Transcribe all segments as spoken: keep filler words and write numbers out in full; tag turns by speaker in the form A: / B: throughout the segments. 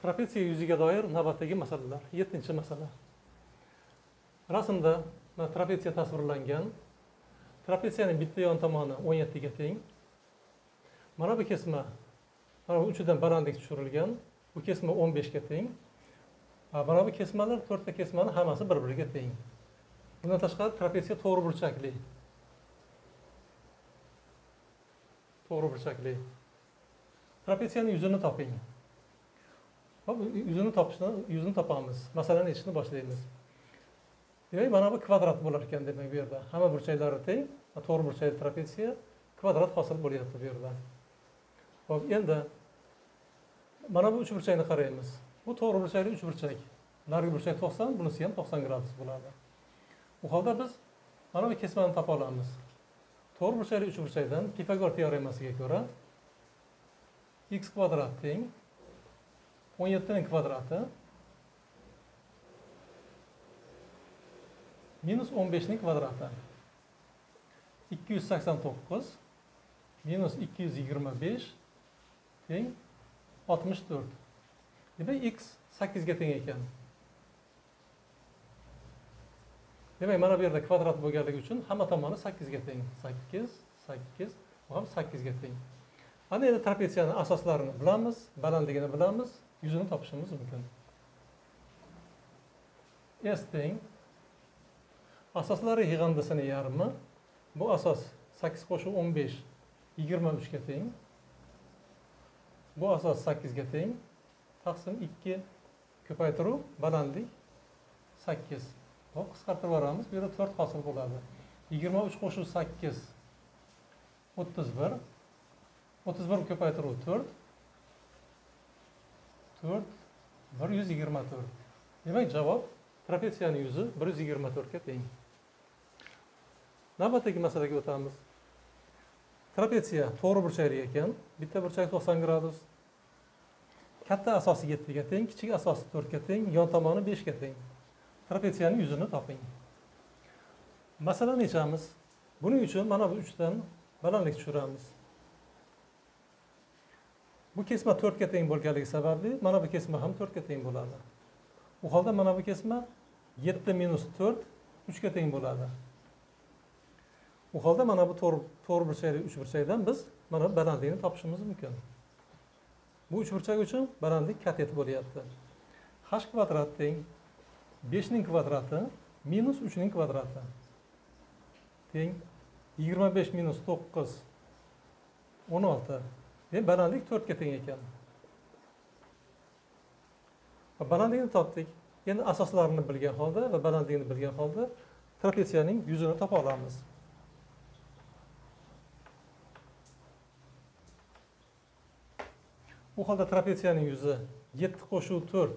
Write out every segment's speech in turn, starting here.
A: Trapetsiya yuziga doir navbatdagi masalalar. yettinchi masala. Rasmda trapetsiya tasvirlangan. Trapetsiyaning bitta yon tomoni o'n yetti ga teng. Mana bu kesma mana bu uchidan balandlik tushirilgan. Bu kesma o'n besh ga teng. Mana bu kesmalar to'rtta kesmani hammasi bir-biriga teng. Bundan tashqari trapetsiya to'g'ri burchakli. To'g'ri burchakli. Trapetsiyaning yuzini toping. Hop, yuzini topishni, yuzini topamiz. Masalani yechishni boshlaymiz. Demak, mana bu kvadrat bo'lar ekan demak bu yerda. Hamma burchaklari teng, to'g'ri burchakli trapetsiya kvadrat hosil bo'lyapti bu yerda. Hop, endi mana bu uch burchakni qaraymiz. Bu to'g'ri burchakli uch burchak. Narigi burchak to'qson, bunisi ham to'qson gradus bo'ladi. Bu holda biz mana bu kesmani topa olamiz. To'g'ri burchakli uch burchakdan Pifagor teoremasiga ko'ra x kvadrat teng o'n yetti ning kvadrati minus o'n besh ning kvadrati ikki yuz sakson to'qqiz minus ikki yuz yigirma besh teng oltmish to'rt. Demak, x sakkiz ga teng ekan. Demak, mana bu yerda kvadrat bo'lganligi uchun hamma tomoni sakkiz ga teng. sakkiz, sakkiz, bu ham sakkiz ga teng. Ana endi trapetsiyaning asoslarini bilamiz, balandligini bilamiz, yuzini topishimiz mumkin. S teng asoslari yig'indisining yarmi. Bu asos sakkiz qo'shib o'n besh yigirma uch ga teng. Bu asos sakkiz ga teng. Taqsim ikki ko'paytiruv balandlik sakkiz. Hop, qisqartirib yuboramiz. Bu yerda to'rt hosil bo'ladi. yigirma uch qo'shib sakkiz o'ttiz bir. o'ttiz bir ko'paytiruv to'rt. to'rt bir yuz yigirma to'rt. Demak, javob trapetsiyaning yuzi bir yuz yigirma to'rt ga teng. Navbatdagi masalaga o'tamiz. Trapetsiya to'g'ri burchakli ekan. Bitta burchak to'qson gradus. Katta asosi yetti ga teng, kichik asosi to'rt ga teng, yon tomoni besh ga teng. Trapetsiyaning yuzini toping. Masalani yechamiz. Buning uchun mana bu uchdan balandlik tushiramiz. Bu kesma to'rt ga teng bo'lganligi sababli mana bu kesma ham to'rt ga teng bo'ladi. Bu holda mana bu kesma yetti minus to'rt uch ga teng bo'ladi. Bu holda mana bu to'g'ri to'g'ri burchakli uch burchakdan biz mana balandlikni topishimiz mumkin. Bu uch burchak uchun balandlik katet bo'lyapti. H kvadrat teng besh ning kvadrati minus uch ning kvadrati teng yigirma besh minus to'qqiz o'n olti. Demak, balandlik to'rt ga teng ekan. Balandlikni topdik. Endi asoslarini bilgan holda va balandligini bilgan holda trapetsiyaning yuzini topa olamiz. Bu holda trapetsiyaning yuzi yetti qo'shuv to'rt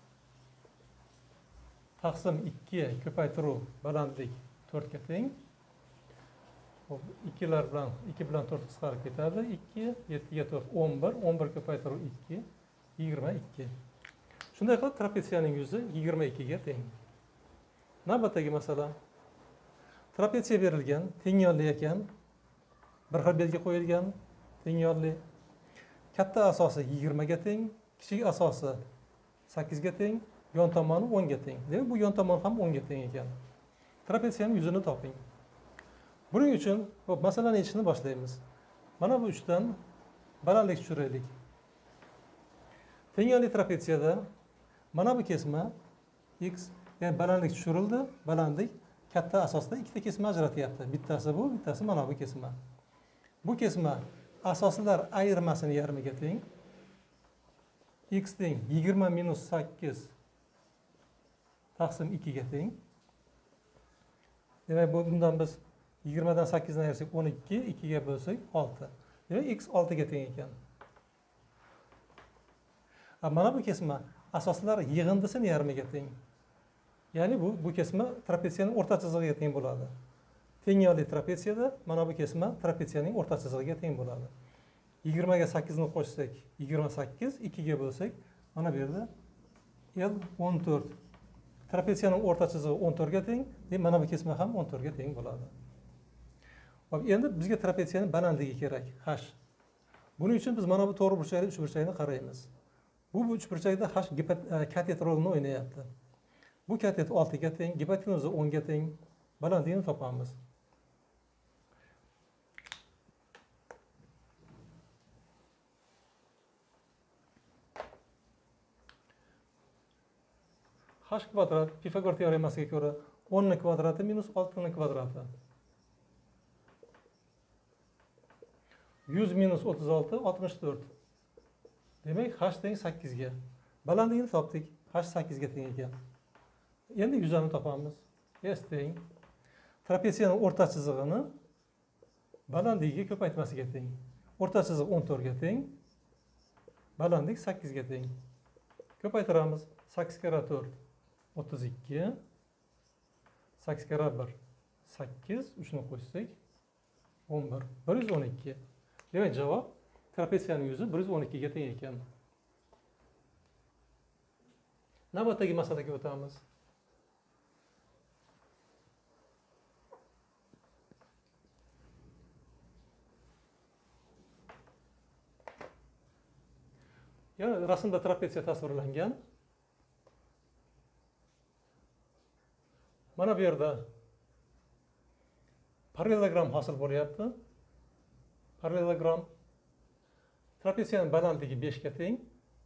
A: taqsim ikki ko'paytiruv balandlik to'rt ga teng. Hop, ikkilar bilan ikki bilan to'rt qisqarib ketadi. ikki, yetti ga to'rt o'n bir, o'n bir ko'paytiruv ikki, yigirma ikki. Shunday qilib trapetsiyaning yuzi yigirma ikki ga teng. Navbatdagi masala. Trapetsiya berilgan, teng yonli ekan. Bir xil belgi qo'yilgan, teng yonli. Katta asosi yigirma ga teng, kichik asosi sakkiz ga teng, yon tomoni o'n ga teng. Demak, bu yon tomon ham o'n ga teng ekan. Trapetsiyaning yuzini toping. Buning uchun hop, masalani yechishni boshlaymiz. Mana bu uchdan balandlik tushiraylik. Teng yonli trapetsiyada mana bu kesma x, ya'ni balandlik tushirildi, balandlik katta asosda ikkita kesma ajratyapti. Bittasi bu, bittasi mana bu kesma. Bu kesma asoslar ayirmasining yarmiga teng. X teng yigirma minus sakkiz taqsim ikki ga teng. Demak, bundan biz yigirma dan sakkizni ayirsak o'n ikki, ikki ga bo'lsak olti. Demak, x olti ga teng ekan. Mana bu kesma asoslar yig'indisining yarmiga teng. Ya'ni bu bu kesma trapetsiyaning o'rta chizig'iga teng bo'ladi. Teng yonli trapetsiyada mana bu kesma trapetsiyaning o'rta chizig'iga teng bo'ladi. yigirma ga sakkizni qo'shsak yigirma sakkiz, ikki ga bo'lsak mana bu yerda L o'n to'rt. Trapetsiyaning o'rta chizig'i o'n to'rt ga teng, demak mana bu kesma ham o'n to'rt ga teng bo'ladi. Hop, endi bizga trapetsiyaning balandligi kerak, h. Buning uchun biz mana bu to'g'ri burchakli uch burchakni qaraymiz. Bu Bu uchburchakda h katet rolini o'ynayapti. Bu katet oltiga teng, gipotenuza o'nga teng. Balandligini topamiz. H kvadrat Pifagor teoremasiga ko'ra o'n ni kvadrati minus olti ni kvadrati. yuz minus o'ttiz olti, oltmish to'rt. Demak, h teng sakkiz ga. Balandligini topdik. H sakkiz ga teng ekan. Endi yuzani topamiz. S teng trapeziyaning o'rta chizig'ini balandligiga ko'paytmasiga teng. O'rta chiziq o'n to'rt ga teng. Balandlik sakkiz ga teng. Ko'paytiramiz. sakkiz kara to'rt o'ttiz ikki. sakkiz kara bir sakkiz. uch ni qo'shsak o'n bir. bir yuz o'n ikki. Demak, javob trapeziyaning yuzi bir yuz o'n ikki ga teng ekan. Navbatdagi masalaga o'tamiz. Yana rasmda trapeziya tasvirlangan. Mana bu yerda parallelogram hosil bo'lyapti. Parallelogram trapeziyaning balandligi besh ga teng.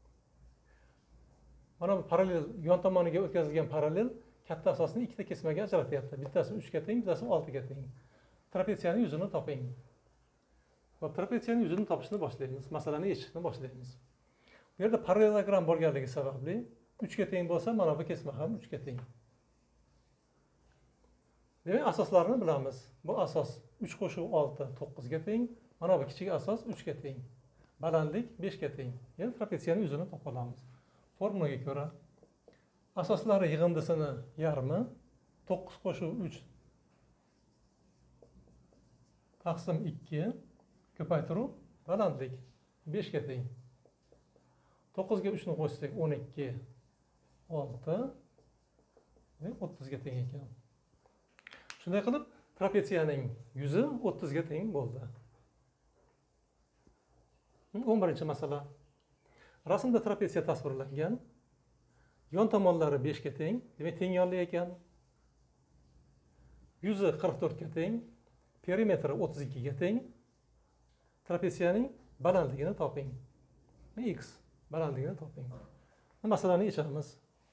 A: Mana bu parallel yon tomoniga o'tkazilgan parallel katta asosni ikkita kesmaga ajratyapti. Bittasi uch ga teng, bittasi olti ga teng. Trapeziyaning yuzini toping. Va trapeziyaning yuzini topishni boshlaymiz. Masalani yechishni boshlaymiz. Bu yerda parallelogram bo'lganligi sababli uch ga teng bo'lsa, mana bu kesma ham uch ga teng. Demak, asoslarini bilamiz. Bu asos uch qo'shuv olti to'qqiz ga teng. Mana bu kichik asos uch ga teng. Balandlik besh ga teng. Endi trapeziyaning yuzini topa olamiz. Formulaga ko'ra asoslari yig'indisini yarmi to'qqiz qo'shuv uch taqsim ikki ko'paytiruv balandlik besh ga teng. to'qqiz ga uch ni qo'shsak o'n ikki olti o'ttiz ga teng ekan. Shunday qilib trapeziyaning yuzi o'ttiz ga teng bo'ldi. o'n birinchi masala. Rasmda trapeziya tasvirlangan. Yon tomonlari besh ga teng, demak teng yonli ekan. Yuzi qirq to'rt ga teng, perimetri o'ttiz ikki ga teng. Trapeziyaning balandligini toping. X balandligini toping. Masalani yechamiz.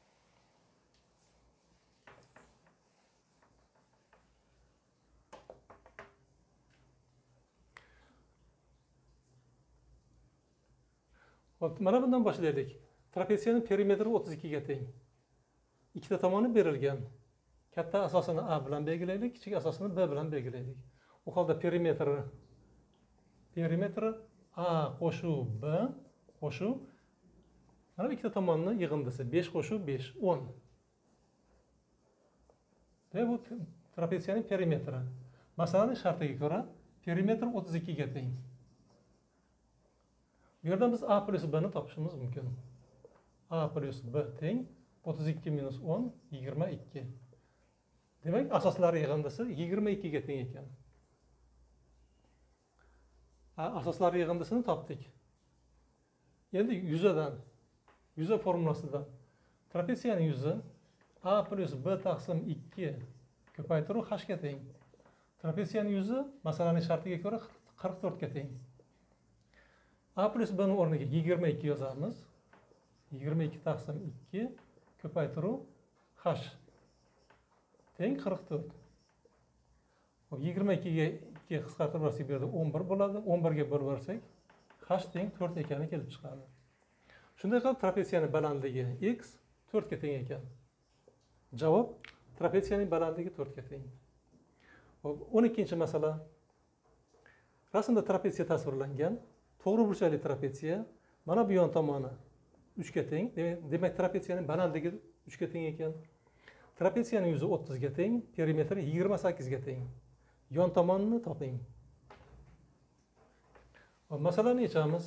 A: Hop, mana bundan boshlaylik. Trapeziyaning perimetri o'ttiz ikki ga teng. Ikkita tomoni berilgan. Katta asosini A bilan belgilaylik, kichik asosini B bilan belgilaylik. U holda perimetri perimetri A qo'shuv B qo'shuv mana ikkita tomonni yig'indisi besh qo'shuv besh o'n. Bu trapeziyaning perimetri. Masalaning shartiga ko'ra perimetr o'ttiz ikki ga teng. Bu yerdan biz A plus B ni topishimiz mumkin. A plus B teng o'ttiz ikki minus o'n yigirma ikki. Demak, asoslari yig'indisi yigirma ikki ga teng ekan. Asoslari yig'indisini topdik. Endi yuzadan, yuza formulasidan trapeziyaning yuzi A plus B taqsim ikki ko'paytiruv H ga teng. Trapeziyaning yuzi masalaning shartiga ko'ra qirq to'rt ga teng. A plus B ni o'rniga yigirma ikki yozamiz. yigirma ikki taqsim ikki ko'paytiruv H teng qirq to'rt. yigirma ikki ga ikki qisqartirib olsak bu yerda o'n bir bo'ladi. o'n bir ga bo'lib olsak H teng to'rt ekani kelib chiqadi. Shunday qilib trapeziyaning balandligi X to'rt ga teng ekan. Javob trapeziyaning balandligi to'rt ga teng. o'n ikkinchi masala. Rasmda trapeziya tasvirlangan. To'g'ri burchakli trapeziya. Mana bu yon tomoni uch ga teng. Demak, trapeziyaning balandligi uch ga teng ekan. Trapeziyaning yuzi o'ttiz ga teng, perimetri yigirma sakkiz ga teng. Yon tomonini toping. Masalani yechamiz.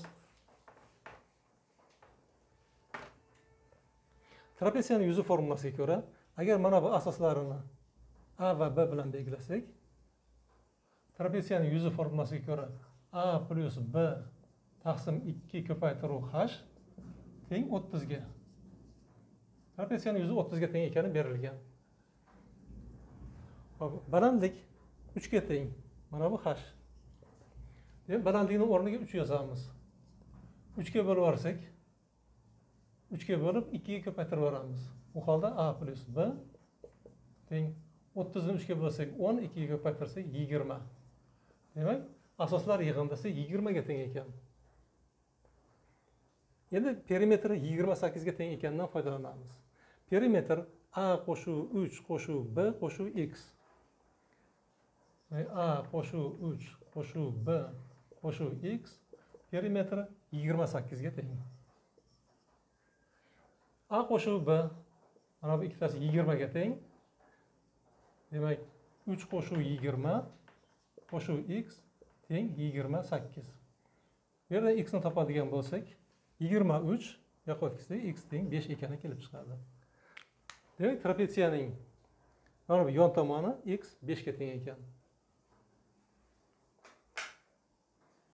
A: Trapeziyaning yuzi formulasiga ko'ra, agar mana bu asoslarini A va B bilan belgilasak, trapeziyaning yuzi formulasiga ko'ra A plus B taqsim ikki ko'paytiruv H teng o'ttizga. Trapetsiyaning yuzi o'ttizga teng ekani berilgan. Hop, balandlik uch ga teng. Mana bu h. Demak, balandlikning o'rniga uch yozamiz. uch ga bo'lib yuborsak, uch ga bo'lib ikki ga ko'paytirib yuboramiz. Bu holda a plus b teng o'ttiz ni uch ga bo'lsak o'n, ikki ga ko'paytirsak yigirma. Demak, asoslar yig'indisi yigirma ga teng ekan. Endi perimetri yigirma sakkiz ga teng ekanidan foydalanamiz. Perimetr a qo'shuv uch qo'shuv b qo'shuv x. A qo'shuv uch qo'shuv b qo'shuv x perimetri yigirma sakkiz ga teng. A qo'shuv b, mana bu ikkitasi yigirma ga teng. Demak, uch qo'shuv yigirma qo'shuv x teng yigirma sakkiz. Bu yerda x ni topadigan bo'lsak, yigirma uch yoqqa o'tkazsak x teng besh ekani kelib chiqadi. Demak, trapetsiyaning mana bu yon tomoni x besh ga teng ekan.